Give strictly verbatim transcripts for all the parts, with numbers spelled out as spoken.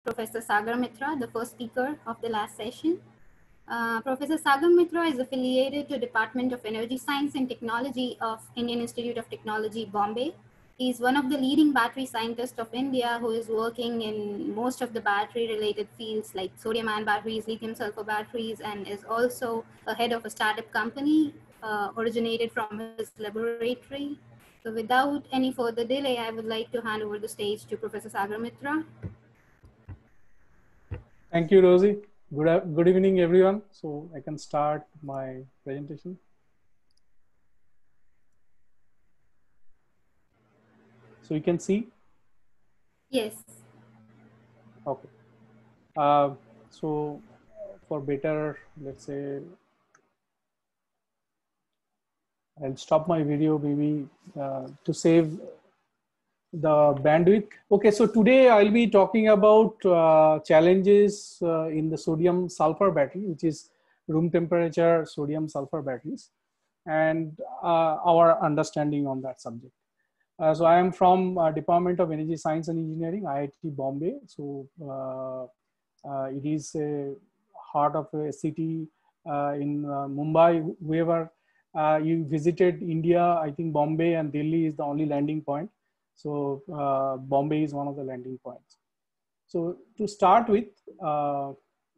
Professor Sagar Mitra, the first speaker of the last session. Uh, Professor Sagar Mitra is affiliated to Department of Energy Science and Technology of Indian Institute of Technology, Bombay. He is one of the leading battery scientists of India who is working in most of the battery related fields like sodium ion batteries, lithium sulfur batteries, and is also a head of a startup company uh, originated from his laboratory. So without any further delay, I would like to hand over the stage to Professor Sagar Mitra. Thank you, Rosie. Good, good evening, everyone. So I can start my presentation. So you can see? Yes. Okay. Uh, so for better, let's say, I'll stop my video maybe uh, to save the bandwidth. Okay, so today I'll be talking about uh, challenges uh, in the sodium sulfur battery, which is room temperature sodium sulfur batteries, and uh, our understanding on that subject. Uh, so I am from uh, Department of Energy Science and Engineering, I I T Bombay. So uh, uh, it is a heart of a city uh, in uh, Mumbai. Whoever uh, you visited India, I think Bombay and Delhi is the only landing point. So uh, Bombay is one of the landing points. So to start with, uh,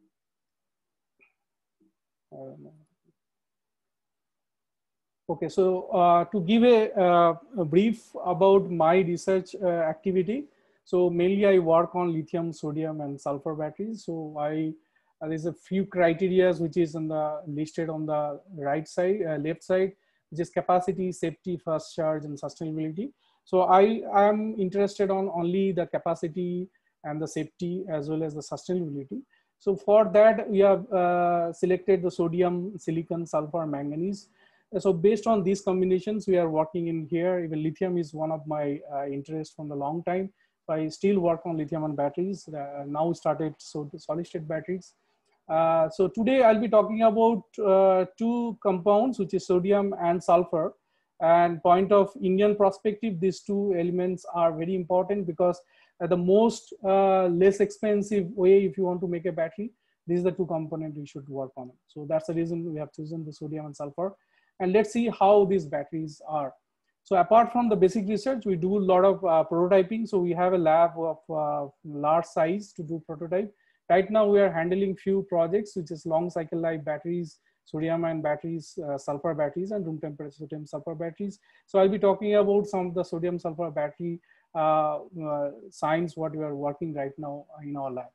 okay, so uh, to give a, uh, a brief about my research uh, activity. So mainly I work on lithium, sodium, and sulfur batteries. So I uh, there's a few criterias which is on the listed on the right side, uh, left side, which is capacity, safety, fast charge, and sustainability. So I am interested on only the capacity and the safety as well as the sustainability. So for that we have uh, selected the sodium, silicon, sulfur, manganese. So based on these combinations, we are working in here. Even lithium is one of my uh, interests from the long time. So I still work on lithium and batteries. Uh, now started so solid state batteries. Uh, so today I'll be talking about uh, two compounds, which is sodium and sulfur. And point of Indian perspective, these two elements are very important because uh, the most uh, less expensive way if you want to make a battery, these are the two components you should work on. So that's the reason we have chosen the sodium and sulfur. And let's see how these batteries are. So apart from the basic research, we do a lot of uh, prototyping. So we have a lab of uh, large size to do prototype. Right now we are handling few projects, which is long cycle life batteries, sodium ion batteries, uh, sulfur batteries, and room temperature sodium sulfur batteries. So I'll be talking about some of the sodium sulfur battery uh, uh, science, what we are working right now in our lab.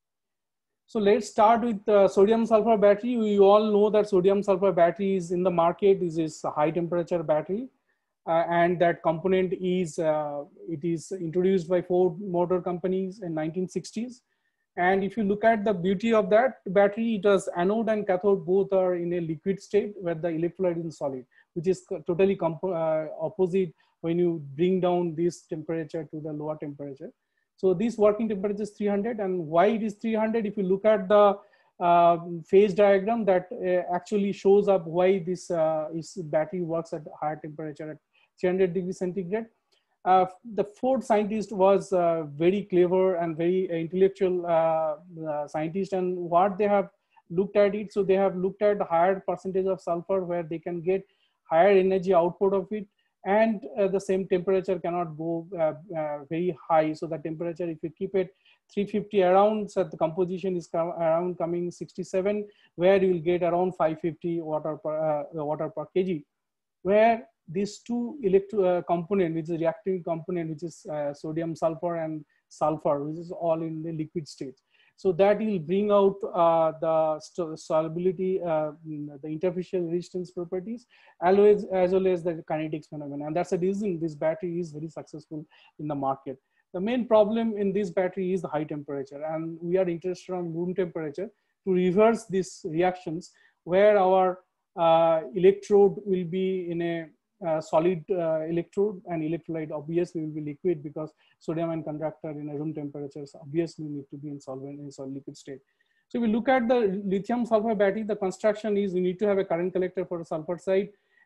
So let's start with uh, sodium sulfur battery. We all know that sodium sulfur battery is in the market. This is a high temperature battery. Uh, and that component is, uh, it is introduced by Ford Motor Companies in nineteen sixties. And if you look at the beauty of that battery, it has anode and cathode both are in a liquid state where the electrolyte is solid, which is totally uh, opposite when you bring down this temperature to the lower temperature. So this working temperature is three hundred, and why it is three hundred? If you look at the uh, phase diagram, that uh, actually shows up why this, uh, this battery works at higher temperature at three hundred degrees centigrade. Uh, the Ford scientist was uh, very clever and very intellectual uh, uh, scientist, and what they have looked at it, so they have looked at higher percentage of sulfur where they can get higher energy output of it, and uh, the same temperature cannot go uh, uh, very high. So the temperature, if you keep it three fifty around, so the composition is com around coming sixty-seven, where you will get around five fifty water per uh, water per kg, where these two electro uh, component, which is reacting component, which is uh, sodium sulfur and sulfur, which is all in the liquid state. So that will bring out uh, the solubility, uh, the interfacial resistance properties, as well as, as well as the kinetics phenomenon. And that's the reason this battery is very successful in the market. The main problem in this battery is the high temperature, and we are interested on room temperature to reverse these reactions, where our uh, electrode will be in a uh, solid uh, electrode, and electrolyte obviously will be liquid because sodium ion conductor in a room temperatures obviously need to be in solvent in solid liquid state. So if we look at the lithium sulfur battery, the construction is you need to have a current collector for the sulfur side,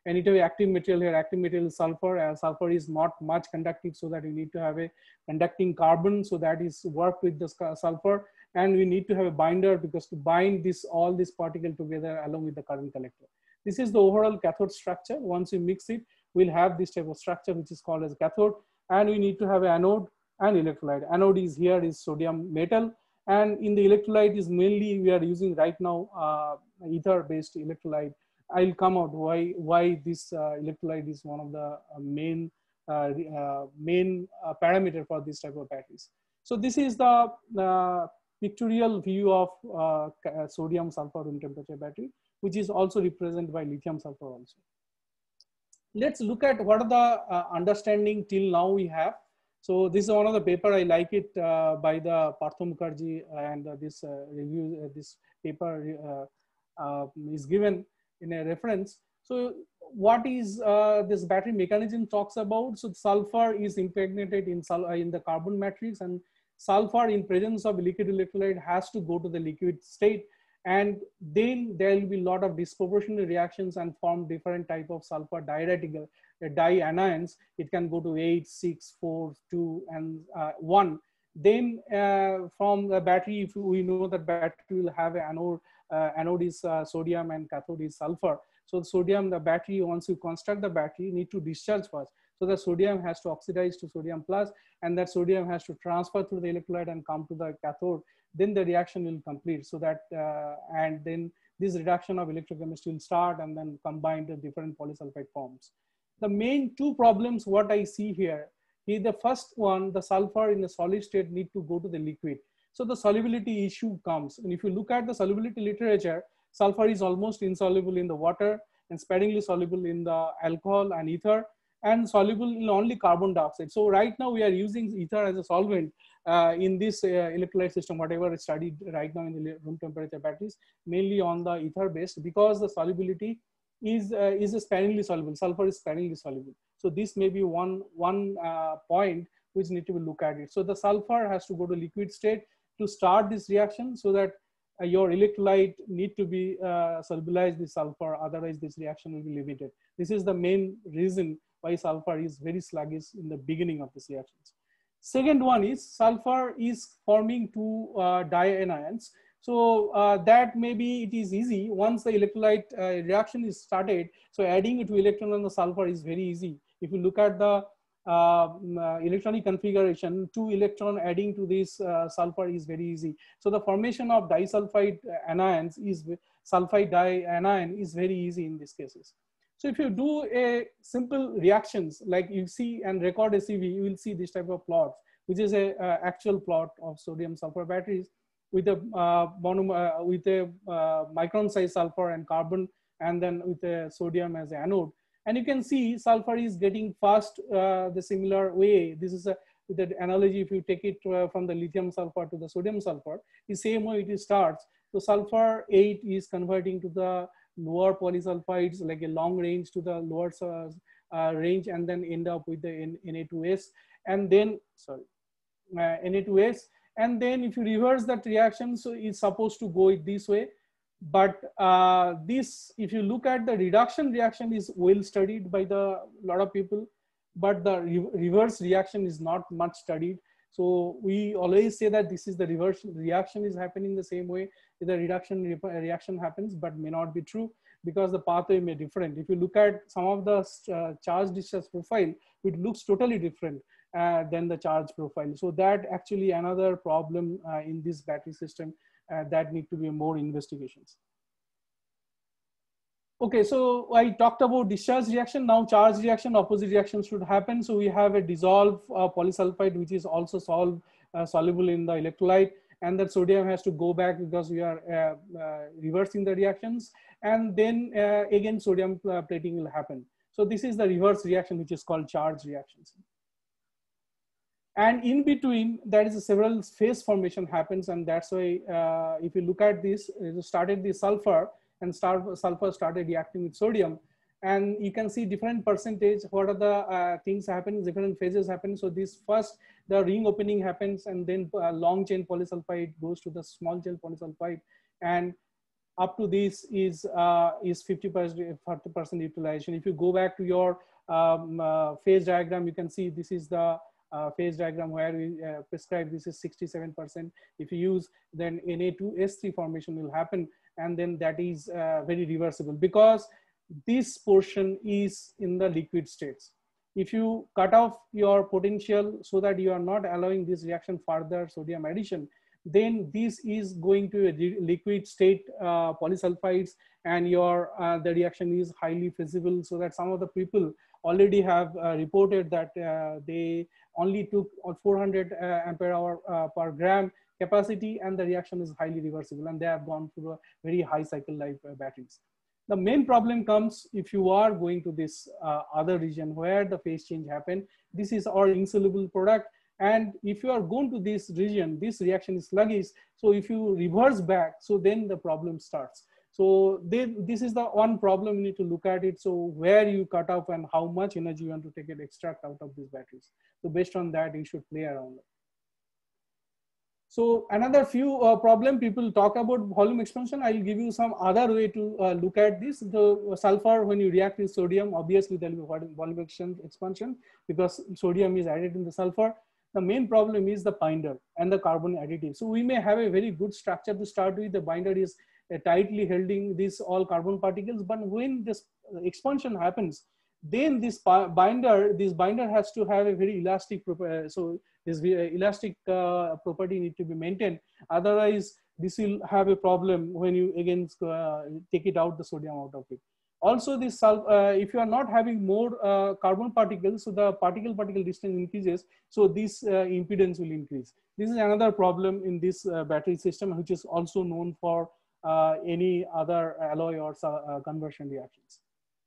and need to have active material here. Active material is sulfur. Uh, sulfur is not much conductive, so that you need to have a conducting carbon, so that is work with the sulfur. And we need to have a binder, because to bind this all this particle together along with the current collector. This is the overall cathode structure. Once you mix it, we'll have this type of structure, which is called as cathode. And we need to have an anode and electrolyte. Anode is here is sodium metal, and in the electrolyte is mainly we are using right now uh, ether-based electrolyte. I'll come out why why this uh, electrolyte is one of the uh, main uh, uh, main uh, parameter for this type of batteries. So this is the uh, pictorial view of uh, sodium sulfur room temperature battery, which is also represented by lithium sulfur also. Let's look at what are the uh, understanding till now we have. So this is one of the paper, I like it uh, by the Partho Mukherjee, and uh, this uh, review, uh, this paper uh, uh, is given in a reference. So what is uh, this battery mechanism talks about? So sulfur is impregnated in, sul in the carbon matrix, and sulfur in presence of liquid electrolyte has to go to the liquid state. And then there will be a lot of disproportionate reactions and form different type of sulfur diuretic uh, dianions. It can go to eight, six, four, two, and uh, one. Then uh, from the battery, if we know that battery will have an anode, uh, anode is uh, sodium and cathode is sulfur. So the sodium, the battery, once you construct the battery, need to discharge first. So the sodium has to oxidize to sodium plus, and that sodium has to transfer through the electrolyte and come to the cathode. Then the reaction will complete. So that, uh, and then this reduction of electrochemistry will start and then combine the different polysulfide forms. The main two problems, what I see here, is the first one, the sulfur in the solid state need to go to the liquid. So the solubility issue comes. And if you look at the solubility literature, sulfur is almost insoluble in the water and sparingly soluble in the alcohol and ether, and soluble in only carbon dioxide. So right now we are using ether as a solvent uh, in this uh, electrolyte system, whatever is studied right now in the room temperature batteries, mainly on the ether based, because the solubility is uh, is a sparingly soluble. Sulfur is sparingly soluble. So this may be one, one uh, point which need to be look at it. So the sulfur has to go to liquid state to start this reaction, so that uh, your electrolyte need to be uh, solubilize the sulfur, otherwise this reaction will be limited. This is the main reason why sulfur is very sluggish in the beginning of these reactions. Second one is sulfur is forming two uh, dianions. So uh, that maybe it is easy once the electrolyte uh, reaction is started. So adding it to electron on the sulfur is very easy. If you look at the uh, uh, electronic configuration, two electron adding to this uh, sulfur is very easy. So the formation of disulfide anions is sulfide dianion is very easy in these cases. So if you do a simple reactions like you see and record a C V, you will see this type of plots, which is a uh, actual plot of sodium sulfur batteries with a uh, mono, uh, with a uh, micron size sulfur and carbon, and then with a sodium as an anode. And you can see sulfur is getting fast uh, the similar way. This is a with the analogy. If you take it uh, from the lithium sulfur to the sodium sulfur, the same way it starts. So sulfur eight is converting to the lower polysulfides, like a long range to the lower uh, uh, range, and then end up with the N Na two S, and then sorry uh, N A two S, and then if you reverse that reaction, so it's supposed to go it this way. But uh, this, if you look at the reduction reaction, is well studied by the lot of people, but the re reverse reaction is not much studied. So we always say that this is the reverse reaction is happening the same way. The reduction re reaction happens, but may not be true because the pathway may be different. If you look at some of the uh, charge discharge profile, it looks totally different uh, than the charge profile. So that actually another problem uh, in this battery system uh, that need to be more investigations. Okay, so I talked about discharge reaction. Now charge reaction, opposite reaction should happen. So we have a dissolved uh, polysulfide, which is also solve, uh, soluble in the electrolyte, and that sodium has to go back because we are uh, uh, reversing the reactions. And then uh, again, sodium uh, plating will happen. So this is the reverse reaction, which is called charge reactions. And in between, there is a several phase formation happens. And that's why uh, if you look at this, it started the sulfur, and start, sulfur started reacting with sodium, and you can see different percentage, what are the uh, things happen, different phases happen. So this first, the ring opening happens, and then uh, long chain polysulfide goes to the small chain polysulfide, and up to this is uh, is fifty percent, forty percent utilization. If you go back to your um, uh, phase diagram, you can see this is the uh, phase diagram where we uh, prescribe this is sixty-seven percent. If you use, then N A two S three formation will happen, and then that is uh, very reversible because this portion is in the liquid states. If you cut off your potential so that you are not allowing this reaction further sodium addition, then this is going to a liquid state uh, polysulfides, and your uh, the reaction is highly feasible, so that some of the people already have uh, reported that uh, they only took four hundred uh, ampere hour uh, per gram capacity, and the reaction is highly reversible, and they have gone through a very high cycle life uh, batteries. The main problem comes if you are going to this uh, other region where the phase change happened. This is our insoluble product. And if you are going to this region, this reaction is sluggish. So if you reverse back, so then the problem starts. So they, this is the one problem you need to look at it. So where you cut off and how much energy you want to take it extract out of these batteries. So based on that, you should play around. So another few uh, problem people talk about volume expansion. I'll give you some other way to uh, look at this. The sulfur, when you react with sodium, obviously there will be volume expansion because sodium is added in the sulfur. The main problem is the binder and the carbon additive. So we may have a very good structure to start with. The binder is uh, tightly holding these all carbon particles, but when this expansion happens, then this binder, this binder has to have a very elastic, uh, so this elastic uh, property need to be maintained. Otherwise, this will have a problem when you again uh, take it out, the sodium out of it. Also, this uh, if you are not having more uh, carbon particles, so the particle-particle distance increases, so this uh, impedance will increase. This is another problem in this uh, battery system, which is also known for uh, any other alloy or uh, conversion reactions.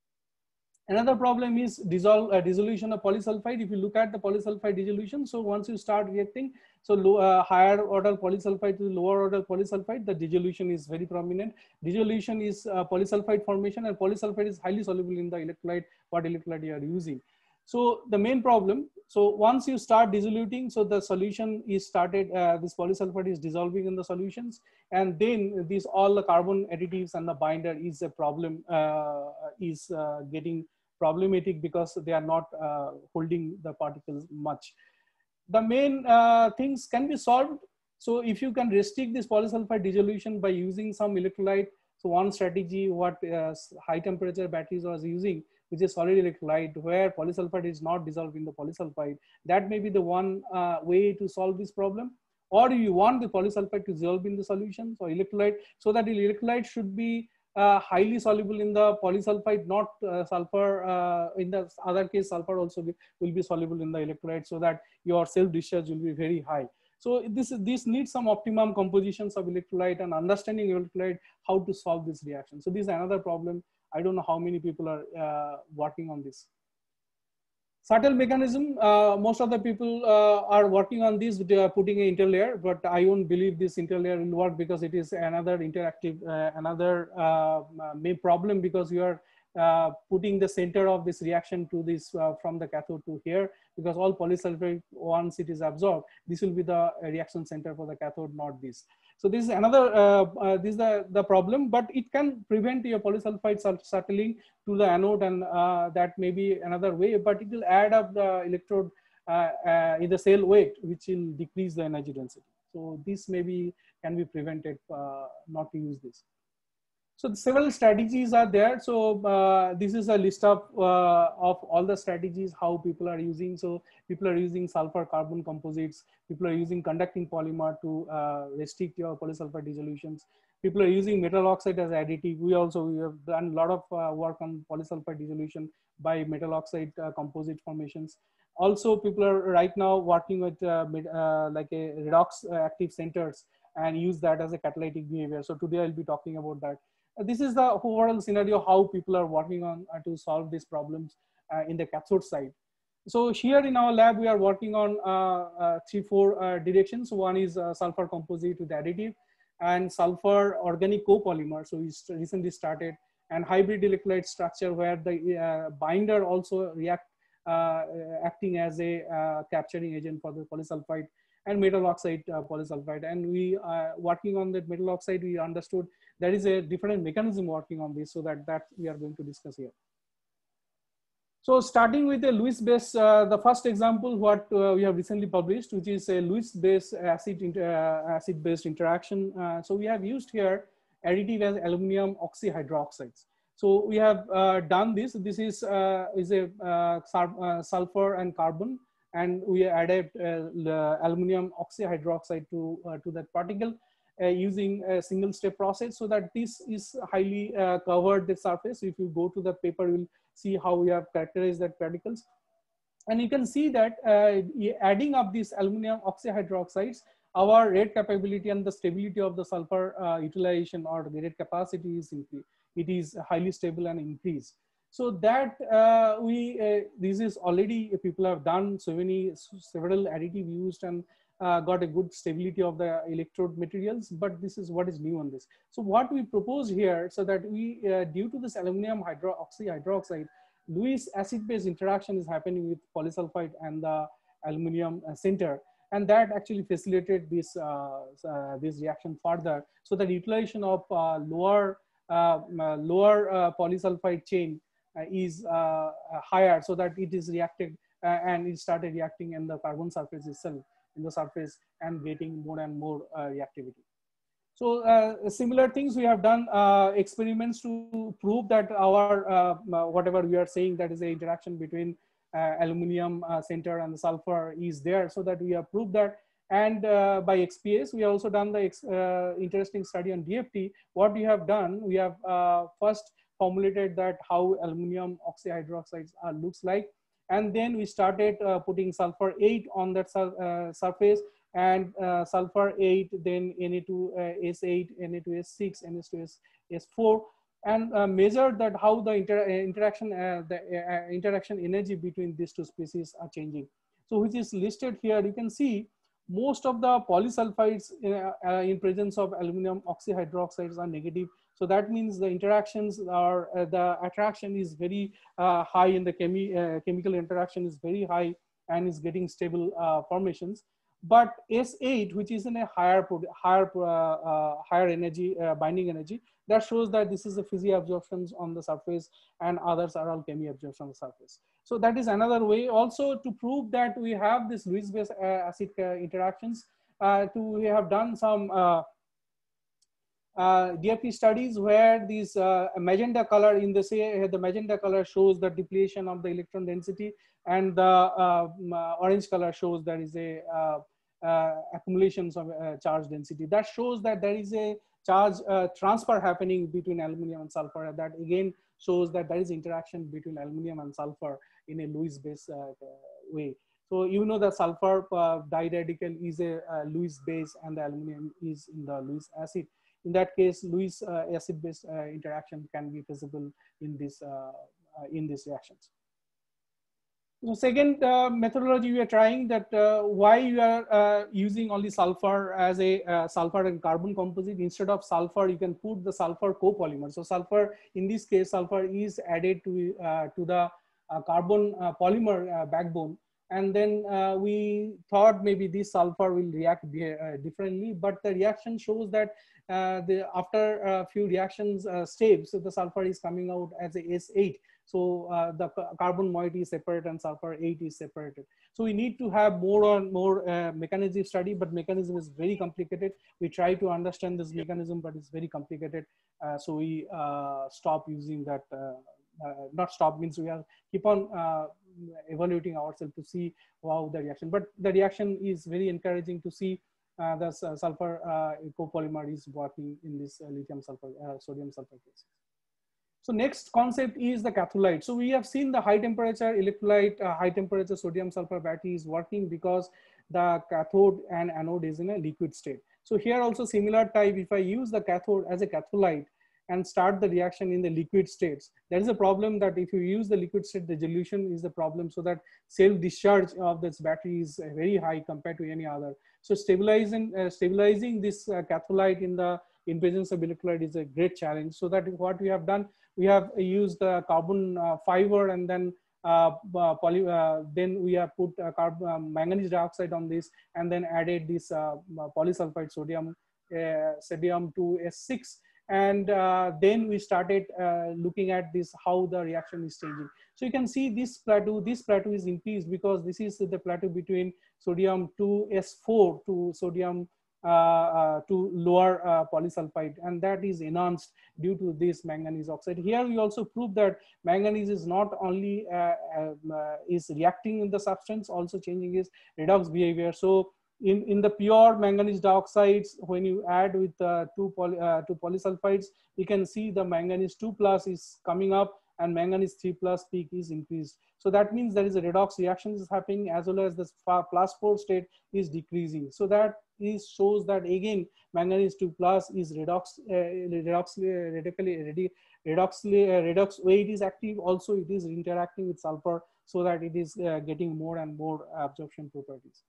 Another problem is dissolve, uh, dissolution of polysulfide. If you look at the polysulfide dissolution, so once you start reacting, so low, uh, higher order polysulfide to lower order polysulfide, the dissolution is very prominent. Dissolution is uh, polysulfide formation, and polysulfide is highly soluble in the electrolyte, what electrolyte you are using. So the main problem, so once you start dissoluting, so the solution is started, uh, this polysulfide is dissolving in the solutions, and then these all the carbon additives and the binder is a problem, uh, is uh, getting problematic because they are not uh, holding the particles much. The main uh, things can be solved. So if you can restrict this polysulfide dissolution by using some electrolyte, so one strategy what uh, high temperature batteries was using, which is solid electrolyte where polysulfide is not dissolved in the polysulfide, that may be the one uh, way to solve this problem. Or you want the polysulfide to dissolve in the solution, so electrolyte, so that the electrolyte should be Uh, highly soluble in the polysulfide, not uh, sulfur. Uh, in the other case, sulfur also be, will be soluble in the electrolyte, so that your self discharge will be very high. So this is this needs some optimum compositions of electrolyte and understanding electrolyte how to solve this reaction. So this is another problem. I don't know how many people are uh, working on this. Subtle mechanism, uh, most of the people uh, are working on this, they are putting an interlayer, but I won't believe this interlayer will work because it is another interactive, uh, another uh, main problem, because you are uh, putting the center of this reaction to this uh, from the cathode to here, because all polysulfide, once it is absorbed, this will be the reaction center for the cathode, not this. So this is another, uh, uh, this is the, the problem, but it can prevent your polysulfide settling to the anode, and uh, that may be another way, but it will add up the electrode uh, uh, in the cell weight, which will decrease the energy density. So this maybe can be prevented uh, not to use this. So several strategies are there. So uh, this is a list of, uh, of all the strategies, how people are using. So people are using sulfur carbon composites. People are using conducting polymer to uh, restrict your polysulfide dissolutions. People are using metal oxide as additive. We also we have done a lot of uh, work on polysulfide dissolution by metal oxide uh, composite formations. Also, people are right now working with uh, uh, like a redox active centers and use that as a catalytic behavior. So today I'll be talking about that. This is the overall scenario, how people are working on uh, to solve these problems uh, in the cathode side. So here in our lab, we are working on uh, uh, three, four uh, directions. One is uh, sulfur composite with additive, and sulfur organic copolymer. So we st recently started, and hybrid electrolyte structure where the uh, binder also react, uh, acting as a uh, capturing agent for the polysulfide. and metal oxide uh, polysulfide. And we uh, working on that metal oxide, we understood there is a different mechanism working on this, so that that we are going to discuss here. So starting with a Lewis base, uh, the first example what uh, we have recently published, which is a Lewis base acid uh, acid based interaction. Uh, so we have used here additive as aluminum oxyhydroxides. So we have uh, done this. This is uh, is a uh, uh, sulfur and carbon, and we added uh, the aluminum oxyhydroxide to uh, to that particle uh, using a single step process, so that this is highly uh, covered the surface. If you go to the paper, you will see how we have characterized that particles. And you can see that uh, adding up these aluminum oxyhydroxides, our rate capability and the stability of the sulfur uh, utilization or the rate capacity is increased. It is highly stable and increased. So that uh, we, uh, this is already, people have done so many, several additive used and uh, got a good stability of the electrode materials, but this is what is new on this. So what we propose here, so that we, uh, due to this aluminum hydro oxyhydroxide, Lewis acid-base interaction is happening with polysulfide and the aluminum uh, center, and that actually facilitated this uh, uh, this reaction further. So the utilization of uh, lower uh, uh, lower uh, polysulfide chain uh, is uh, higher, so that it is reacted uh, and it started reacting in the carbon surface itself, in the surface, and getting more and more uh, reactivity. So uh, similar things we have done uh, experiments to prove that our uh, whatever we are saying, that is the interaction between uh, aluminum uh, center and the sulfur is there, so that we have proved that. And uh, by X P S, we have also done the uh, interesting study on D F T. What we have done, we have uh, first formulated that how aluminum oxyhydroxides uh, looks like, and then we started uh, putting sulfur eight on that uh, surface, and uh, sulfur eight, then N A two S eight, N A two S six, N S two S four, and uh, measured that how the inter interaction uh, the uh, interaction energy between these two species are changing. So which is listed here. You can see most of the polysulfides uh, uh, in presence of aluminum oxyhydroxides are negative. So that means the interactions are, uh, the attraction is very uh, high in the chemi uh, chemical interaction is very high and is getting stable uh, formations. But S eight, which is in a higher higher uh, uh, higher energy uh, binding energy, that shows that this is the physi absorptions on the surface, and others are all chemi absorption on the surface. So that is another way also to prove that we have this Lewis base uh, acid uh, interactions. Uh, to we have done some uh, uh, D F T studies where these uh, magenta color in the say the magenta color shows the depletion of the electron density, and the uh, orange color shows there is a uh, uh, accumulations of uh, charge density. That shows that there is a charge uh, transfer happening between aluminum and sulfur. That again shows that there is interaction between aluminum and sulfur in a Lewis base uh, way. So you know the sulfur uh, diradical is a uh, Lewis base, and the aluminum is in the Lewis acid. In that case, Lewis uh, acid-based uh, interaction can be visible in this uh, uh, in these reactions. So second uh, methodology we are trying, that uh, why you are uh, using only sulfur as a uh, sulfur and carbon composite. Instead of sulfur, you can put the sulfur copolymer. So sulfur, in this case, sulfur is added to uh, to the uh, carbon uh, polymer uh, backbone. And then uh, we thought maybe this sulfur will react uh, differently, but the reaction shows that uh, the, after a few reactions uh, steps, so the sulfur is coming out as a S eight. So uh, the carbon moiety is separate and sulfur eight is separated. So we need to have more and more uh, mechanism study, but mechanism is very complicated. We try to understand this mechanism, but it's very complicated. Uh, so we uh, stop using that. Uh, uh, not stop means we have keep on uh, evaluating ourselves to see how the reaction. But the reaction is very encouraging to see uh, the uh, sulfur uh, copolymer is working in this uh, lithium sulfur, uh, sodium sulfur case. So next concept is the catholyte. So we have seen the high temperature electrolyte, uh, high temperature sodium sulfur battery is working because the cathode and anode is in a liquid state. So here also similar type, if I use the cathode as a catholyte and start the reaction in the liquid states, there is a problem that if you use the liquid state, the dilution is the problem, so that self discharge of this battery is very high compared to any other. So stabilizing, uh, stabilizing this uh, catholyte in the in presence of electrolyte is a great challenge. So that what we have done, we have used the carbon uh, fiber and then uh, poly, uh, then we have put uh, carbon, uh, manganese dioxide on this, and then added this uh, polysulfide sodium, uh, sodium to S six. And uh, then we started uh, looking at this, how the reaction is changing. So you can see this plateau, this plateau is increased because this is the plateau between sodium two S four to sodium uh, uh, to lower uh, polysulfide, and that is enhanced due to this manganese oxide. Here we also prove that manganese is not only uh, uh, is reacting in the substance, also changing its redox behavior. So in, in the pure manganese dioxides, when you add with uh, two, poly, uh, two polysulfides, you can see the manganese two plus is coming up and manganese three plus peak is increased. So that means there is a redox reaction is happening, as well as the plus four state is decreasing. So that is shows that again manganese two plus is redox, uh, redox, uh, radically, redox, redox, uh, redox way it is active. Also it is interacting with sulfur, so that it is uh, getting more and more absorption properties.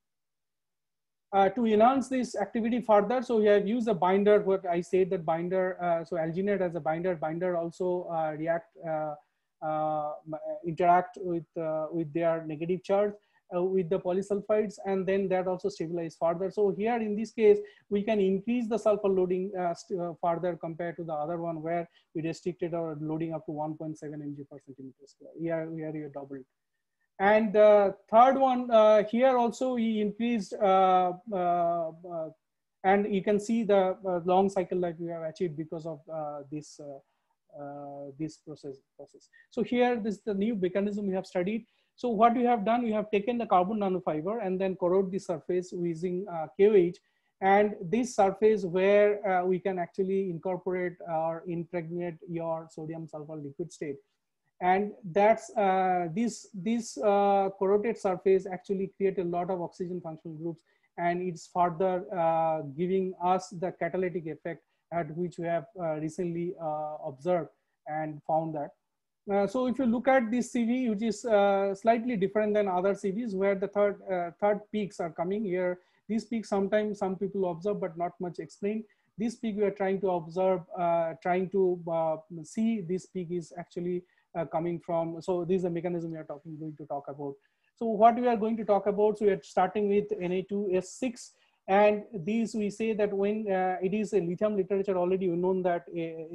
Uh, to enhance this activity further, so we have used a binder. What I said that binder, uh, so alginate as a binder, binder also uh, react, uh, uh, interact with uh, with their negative charge uh, with the polysulfides, and then that also stabilize further. So here in this case, we can increase the sulfur loading uh, uh, further compared to the other one, where we restricted our loading up to one point seven mg per centimeter square. Here, here we are doubled. And uh, third one, uh, here also we increased, uh, uh, uh, and you can see the uh, long cycle life we have achieved because of uh, this uh, uh, this process process. So here, this is the new mechanism we have studied. So what we have done, we have taken the carbon nanofiber and then corrode the surface using uh, K O H, and this surface where uh, we can actually incorporate or impregnate your sodium sulfur liquid state. And that's uh, this this uh, corroded surface actually create a lot of oxygen functional groups, and it's further uh, giving us the catalytic effect at which we have uh, recently uh, observed and found that. Uh, so if you look at this C V, which is uh, slightly different than other C Vs, where the third uh, third peaks are coming here. These peaks sometimes some people observe but not much explained. This peak we are trying to observe, uh, trying to uh, see this peak is actually Uh, coming from. So this is the mechanism we are talking going to talk about. So what we are going to talk about, so we are starting with N A two S six, and these we say that when uh, it is a lithium literature already known that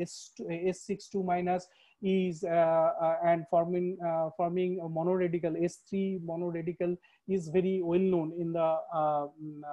S six two minus is uh, uh, and forming uh, forming a monoradical S three monoradical is very well known in the uh,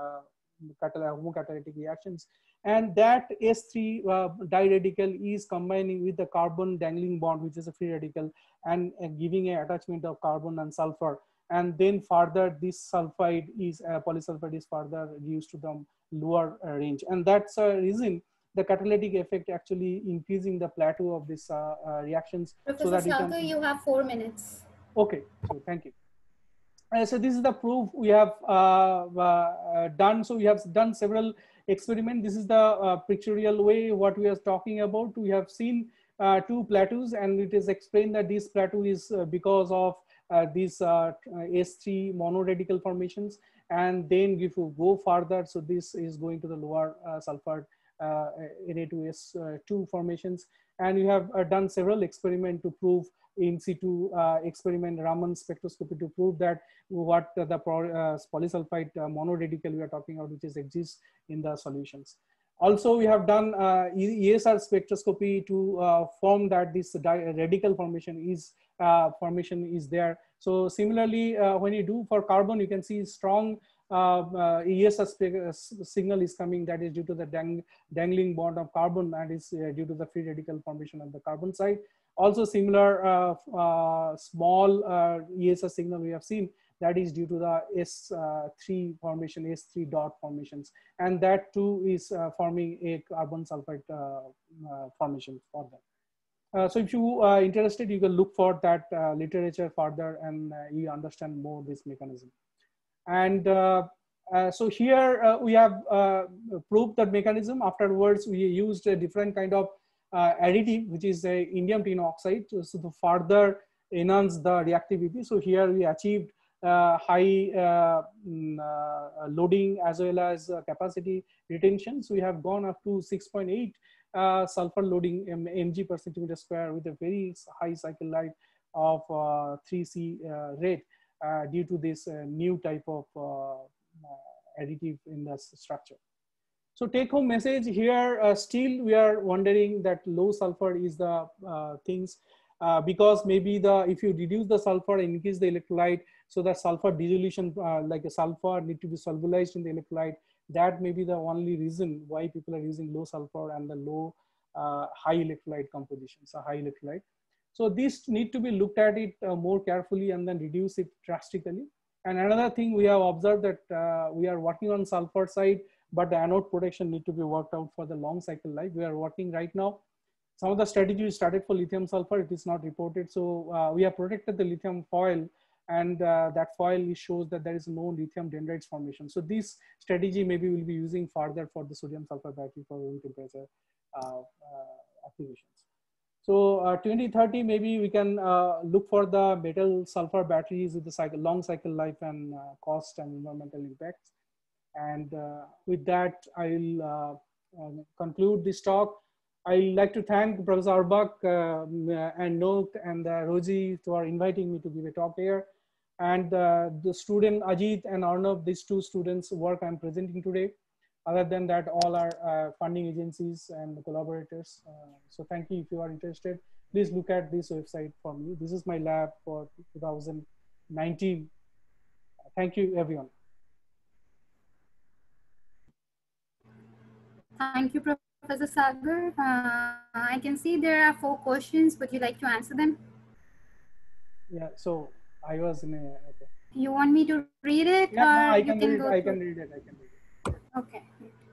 uh, homocatalytic reactions. And that S three uh, diradical is combining with the carbon dangling bond, which is a free radical, and uh, giving an attachment of carbon and sulfur. And then further, this sulfide is uh, polysulfide is further reduced to the lower uh, range. And that's a reason the catalytic effect actually increasing the plateau of these uh, uh, reactions. Professor So that Sagar, can, you have four minutes. Okay, so thank you. Uh, so this is the proof we have uh, uh, done. So we have done several experiments. This is the uh, pictorial way what we are talking about. We have seen uh, two plateaus, and it is explained that this plateau is uh, because of uh, these uh, S three monoradical formations. And then if you go further, so this is going to the lower uh, sulfur uh, N A two S two formations. And we have uh, done several experiments to prove in situ uh, experiment, Raman spectroscopy, to prove that what uh, the uh, polysulfide uh, monoradical we are talking about, which is exists in the solutions. Also, we have done uh, E S R spectroscopy to uh, form that this radical formation is uh, formation is there. So similarly, uh, when you do for carbon, you can see strong uh, uh, E S R signal is coming. That is due to the dang dangling bond of carbon, and is uh, due to the free radical formation on the carbon side. Also similar uh, uh, small uh, E S R signal we have seen, that is due to the S three formation, S three dot formations. And that too is uh, forming a carbon sulfide uh, uh, formation for that. Uh, so if you are interested, you can look for that uh, literature further, and uh, you understand more this mechanism. And uh, uh, so here uh, we have uh, proved that mechanism. Afterwards, we used a different kind of Uh, additive, which is a indium tin oxide, so, so to further enhance the reactivity. So here we achieved uh, high uh, uh, loading as well as uh, capacity retention. So we have gone up to six point eight uh, sulfur loading mg per centimeter square with a very high cycle life of uh, three C uh, rate uh, due to this uh, new type of uh, uh, additive in the structure. So take home message here, uh, still we are wondering that low sulfur is the uh, things uh, because maybe the if you reduce the sulfur, increase the electrolyte, so the sulfur dissolution uh, like a sulfur need to be solubilized in the electrolyte. That may be the only reason why people are using low sulfur and the low uh, high electrolyte compositions, a high electrolyte. So these need to be looked at it uh, more carefully and then reduce it drastically. And another thing we have observed that uh, we are working on sulfur side, but the anode protection need to be worked out for the long cycle life. We are working right now. Some of the strategies started for lithium sulfur, it is not reported. So uh, we have protected the lithium foil, and uh, that foil shows that there is no lithium dendrites formation. So this strategy maybe we'll be using further for the sodium sulfur battery for room temperature uh, uh, applications. So uh, twenty thirty, maybe we can uh, look for the metal sulfur batteries with the cycle, long cycle life and uh, cost and environmental impacts. And uh, with that, I'll uh, uh, conclude this talk. I'd like to thank Professor Auerbach uh, and Noak and uh, Rosie for inviting me to give a talk here. And uh, the student Ajit and Arnav, these two students' work I'm presenting today. Other than that, all our uh, funding agencies and collaborators. Uh, so thank you. If you are interested, please look at this website for me. This is my lab for two thousand nineteen. Thank you, everyone. Thank you, Professor Sagar. Uh, I can see there are four questions. Would you like to answer them? Yeah, so I was in a, okay. You want me to read it? Yeah, or no, I you can, can read, go I through? can read it, I can read it. Okay.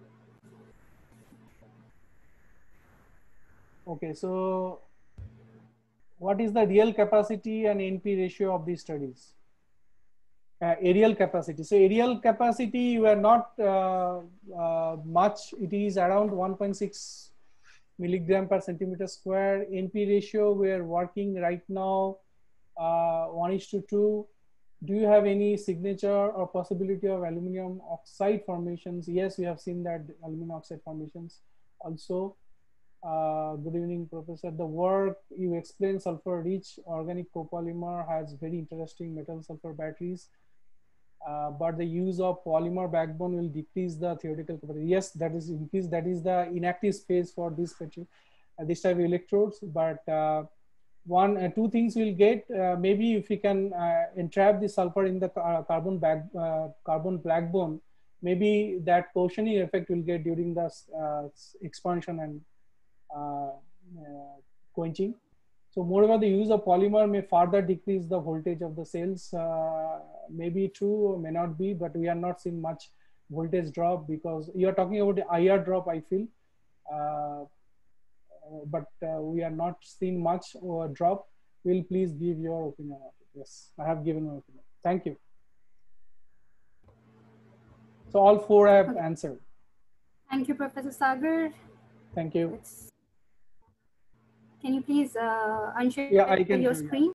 Okay, so what is the real capacity and N P ratio of these studies? Uh, aerial capacity. So aerial capacity were not uh, uh, much. It is around one point six milligram per centimeter square. N P ratio we are working right now uh, one is to two. Do you have any signature or possibility of aluminum oxide formations? Yes, we have seen that aluminum oxide formations also. Uh, good evening, Professor. The work you explained, sulfur-rich organic copolymer has very interesting metal sulfur batteries. Uh, but the use of polymer backbone will decrease the theoretical capacity. Yes, that is increase. That is the inactive space for this uh, this type of electrodes. But uh, one, uh, two things we'll get. Uh, maybe if we can uh, entrap the sulfur in the uh, carbon back uh, carbon backbone, maybe that cohesioning effect will get during the uh, expansion and uh, uh, quenching. So moreover, the use of polymer may further decrease the voltage of the cells. Uh, may be true, may not be, but we are not seeing much voltage drop because you are talking about the I R drop, I feel. Uh, but uh, we are not seeing much uh, drop. Will please give your opinion on it. Yes, I have given my opinion. Thank you. So all four I have answered. Thank you, Professor Sagar. Thank you. Let's, can you please uh, unshare yeah, I can your screen?